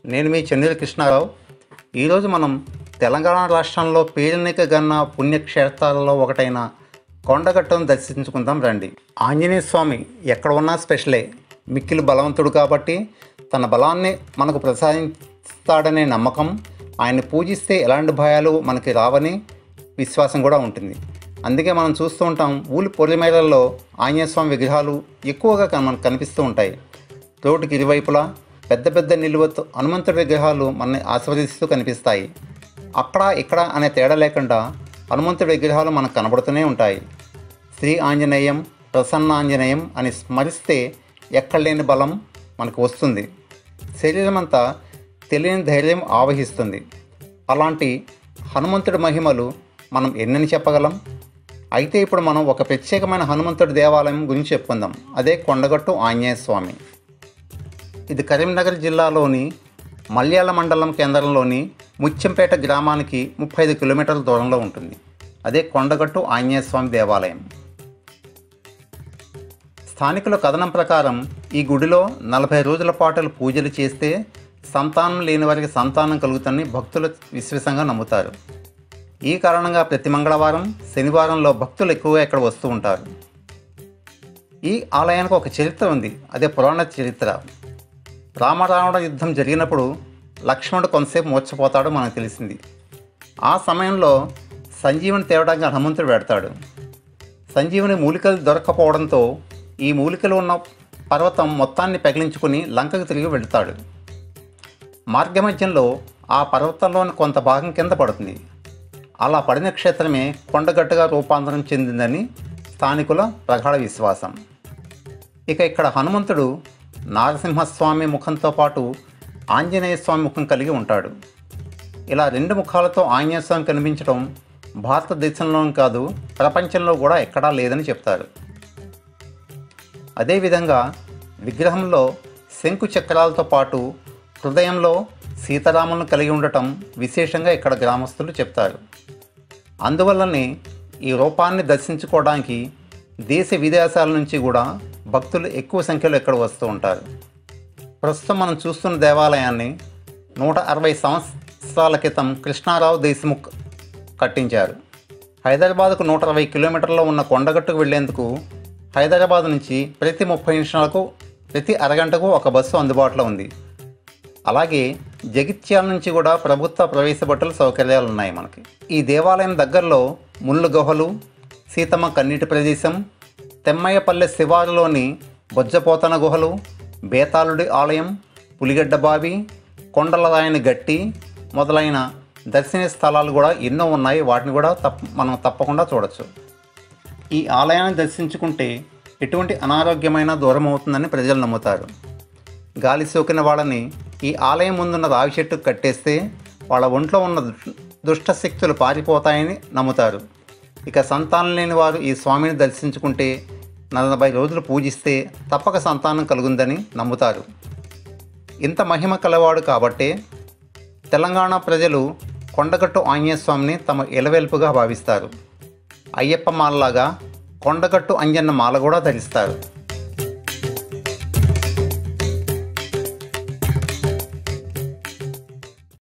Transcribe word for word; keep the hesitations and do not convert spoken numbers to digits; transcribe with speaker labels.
Speaker 1: నేను మీ చెన్నూరి కృష్ణారావు. ఈరోజు మనం తెలంగాణ రాష్ట్రంలో పేరెన్నికగన్న పుణ్యక్షేత్రాలలో ఒకటైన కొండగట్టును దర్శించుకుందాం రండి. ఆంజనేయ స్వామి ఎక్కడ ఉన్నా స్పెషలే. మిక్కిలి బలవంతుడు కాబట్టి తన బలాన్ని మనకు ప్రసాదిస్తాడనే నమ్మకం, ఆయన్ని పూజిస్తే ఎలాంటి భయాలు మనకి రావని విశ్వాసం కూడా ఉంటుంది. అందుకే మనం చూస్తూ ఉంటాం, ఊరి పొలిమేరల్లో ఆంజనేయ స్వామి విగ్రహాలు ఎక్కువగా మనకు కనిపిస్తూ ఉంటాయి. రోడ్డుకి ఇరువైపులా పెద్ద పెద్ద నిలువతో హనుమంతుడి విగ్రహాలు మనల్ని ఆశీర్వదిస్తూ కనిపిస్తాయి. అక్కడ ఇక్కడ అనే తేడా లేకుండా హనుమంతుడి విగ్రహాలు మనకు కనబడుతూనే ఉంటాయి. శ్రీ ఆంజనేయం ప్రసన్నాంజనేయం అని స్మరిస్తే ఎక్కడలేని బలం మనకు వస్తుంది. శరీరం అంతా తెలియని ధైర్యం ఆవహిస్తుంది. అలాంటి హనుమంతుడి మహిమలు మనం ఎన్నని చెప్పగలం. అయితే ఇప్పుడు మనం ఒక ప్రత్యేకమైన హనుమంతుడి దేవాలయం గురించి చెప్పుకుందాం. అదే కొండగట్టు ఆంజనేయ స్వామి. ఇది కరీంనగర్ జిల్లాలోని మల్యాల మండలం కేంద్రంలోని ముత్యంపేట గ్రామానికి ముప్పై ఐదు కిలోమీటర్ల దూరంలో ఉంటుంది. అదే కొండగట్టు ఆంజనేయ స్వామి దేవాలయం. స్థానికుల కథనం ప్రకారం ఈ గుడిలో నలభై రోజుల పాటు పూజలు చేస్తే సంతానం లేని వారికి సంతానం కలుగుతుందని భక్తులు విశ్వాసంగా నమ్ముతారు. ఈ కారణంగా ప్రతి మంగళవారం శనివారంలో భక్తులు ఎక్కువగా ఇక్కడ వస్తూ ఉంటారు. ఈ ఆలయానికి ఒక చరిత్ర ఉంది. అదే పురాణ చరిత్ర. రామరావణ యుద్ధం జరిగినప్పుడు లక్ష్మణుడు కొంతసేపు మూర్ఛపోతాడు మనకు తెలిసింది. ఆ సమయంలో సంజీవుని తేవడానికి హనుమంతుడు పెడతాడు. సంజీవుని మూలికలు దొరక్కపోవడంతో ఈ మూలికలు ఉన్న పర్వతం మొత్తాన్ని పెగిలించుకుని లంకకు తిరిగి వెళ్తాడు. మార్గమధ్యంలో ఆ పర్వతంలోని కొంత భాగం కింద పడుతుంది. అలా పడిన క్షేత్రమే కొండగట్టుగా రూపాంతరం చెందిందని స్థానికుల ప్రగాఢ విశ్వాసం. ఇక ఇక్కడ హనుమంతుడు నారసింహస్వామి ముఖంతో పాటు ఆంజనేయ స్వామి ముఖం కలిగి ఉంటాడు. ఇలా రెండు ముఖాలతో ఆంజనేయ స్వామి కనిపించడం భారతదేశంలోనే కాదు, ప్రపంచంలో కూడా ఎక్కడా లేదని చెప్తారు. అదేవిధంగా విగ్రహంలో శంకు చక్రాలతో పాటు హృదయంలో సీతారాములను కలిగి ఉండటం విశేషంగా ఇక్కడ గ్రామస్తులు చెప్తారు. అందువల్లనే ఈ రూపాన్ని దర్శించుకోవడానికి దేశ విదేశాల నుంచి కూడా భక్తులు ఎక్కువ సంఖ్యలో ఇక్కడ వస్తూ ఉంటారు. ప్రస్తుతం మనం చూస్తున్న దేవాలయాన్ని నూట అరవై సంవత్సరాల క్రితం కృష్ణారావు దేశముఖ్ కట్టించారు. హైదరాబాద్కు నూట అరవై కిలోమీటర్లో ఉన్న కొండగట్టుకు వెళ్లేందుకు హైదరాబాద్ నుంచి ప్రతి ముప్పై నిమిషాలకు ప్రతి అరగంటకు ఒక బస్సు అందుబాటులో ఉంది. అలాగే జగిత్యాల నుంచి కూడా ప్రభుత్వ ప్రవేశపెట్టల సౌకర్యాలు ఉన్నాయి మనకి. ఈ దేవాలయం దగ్గరలో ముళ్ళు గుహలు, సీతమ్మ కన్నీటి ప్రదేశం, తెమ్మయ్యపల్లె శివారులోని బొజ్జపోతన గుహలు, బేతాళుడి ఆలయం, పులిగడ్డ బావి, కొండలరాయని గట్టి మొదలైన దర్శనీయ స్థలాలు కూడా ఎన్నో ఉన్నాయి. వాటిని కూడా తప్ప మనం తప్పకుండా చూడవచ్చు. ఈ ఆలయాన్ని దర్శించుకుంటే ఎటువంటి అనారోగ్యమైన దూరం అవుతుందని ప్రజలు నమ్ముతారు. గాలి సోకిన వాళ్ళని ఈ ఆలయం ముందున్న రావి చెట్టుకు కట్టేస్తే వాళ్ళ ఒంట్లో ఉన్న దుష్ట శక్తులు పారిపోతాయని నమ్ముతారు. ఇక సంతానం లేని వారు ఈ స్వామిని దర్శించుకుంటే నలభై రోజులు పూజిస్తే తప్పక సంతానం కలుగుందని నమ్ముతారు. ఇంత మహిమ కలవాడు కాబట్టే తెలంగాణ ప్రజలు కొండగట్టు ఆంజనేయ స్వామిని తమ ఇలవెల్పుగా భావిస్తారు. అయ్యప్ప మాలలాగా కొండగట్టు అంజన్న మాల కూడా ధరిస్తారు.